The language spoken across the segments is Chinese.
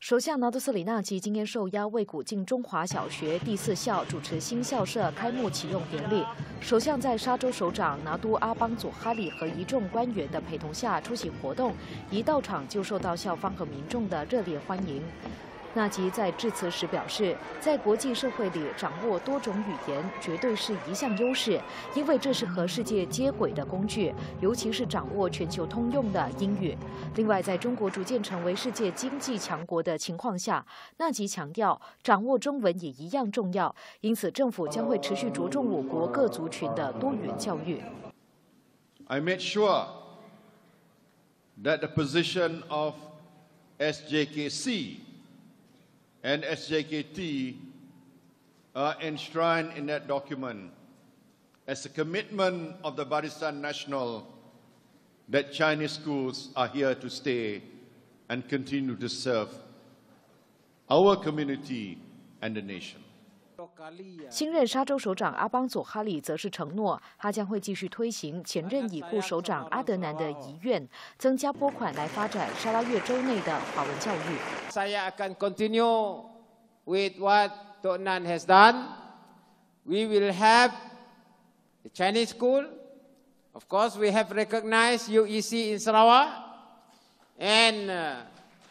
首相拿督斯里纳吉今天受邀为古晋中华小学第4校主持新校舍开幕启用典礼。首相在沙州首长拿督阿邦佐哈里和一众官员的陪同下出席活动，一到场就受到校方和民众的热烈欢迎。 纳吉在致辞时表示，在国际社会里掌握多种语言绝对是一项优势，因为这是和世界接轨的工具，尤其是掌握全球通用的英语。另外，在中国逐渐成为世界经济强国的情况下，纳吉强调，掌握中文也一样重要，因此政府将会持续着重我国各族群的多元教育。 I made sure that the position of SJKC and SJKT are enshrined in that document as a commitment of the Barisan Nasional that Chinese schools are here to stay and continue to serve our community and the nation. 新任沙州首长阿邦佐哈里则是承诺，他将会继续推行前任已故首长阿德南的遗愿，增加拨款来发展沙拉越州内的华文教育。 Saya akan continue with what Tok Nan has done. We will have the Chinese school. Of course, we have recognized UEC in Sarawak, and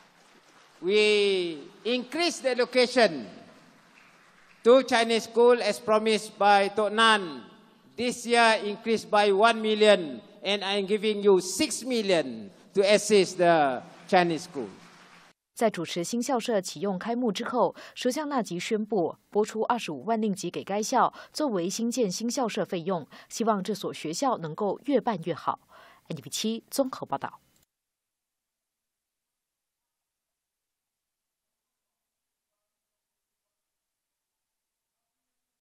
we increase the allocation to Chinese school as promised by Tok Nan. This year increased by 1 million, and I'm giving you 6 million to assist the Chinese school. 在主持新校舍启用开幕之后，首相纳吉宣布拨出25万令吉给该校，作为新建新校舍费用，希望这所学校能够越办越好。NTV7综合报道。